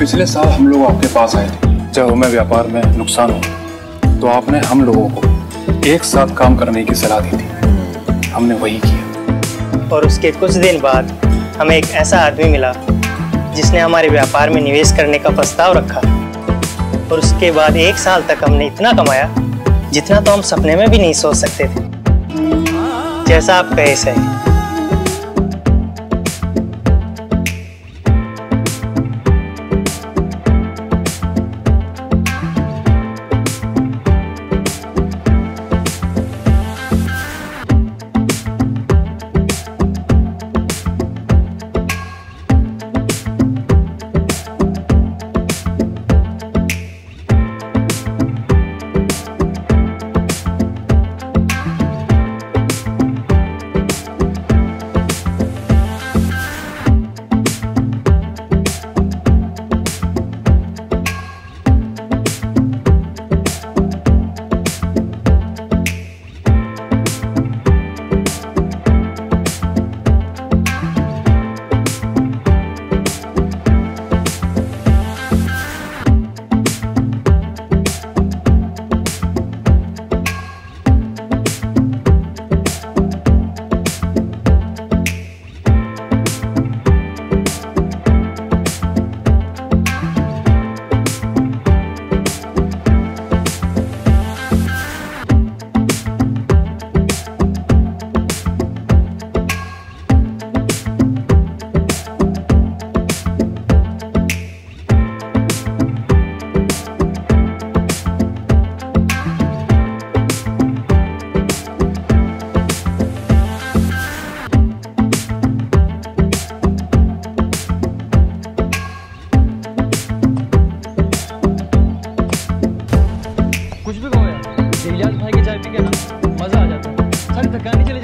पिछले साल हम लोग आपके पास आए थे जब हमें व्यापार में नुकसान हो, तो आपने हम लोगों को एक साथ काम करने की सलाह दी थी। हमने वही किया। और उसके कुछ दिन बाद हमें एक ऐसा आदमी मिला जिसने हमारे व्यापार में निवेश करने का प्रस्ताव रखा। और उसके बाद 1 साल तक हमने इतना कमाया जितना तो हम सपने में भी नहीं सोच सकते थे। जैसा आप कहे सही। कुछ भी कहो यार, भाई की चाय पी के ना मजा आ जाता है। सारी थकान ही चली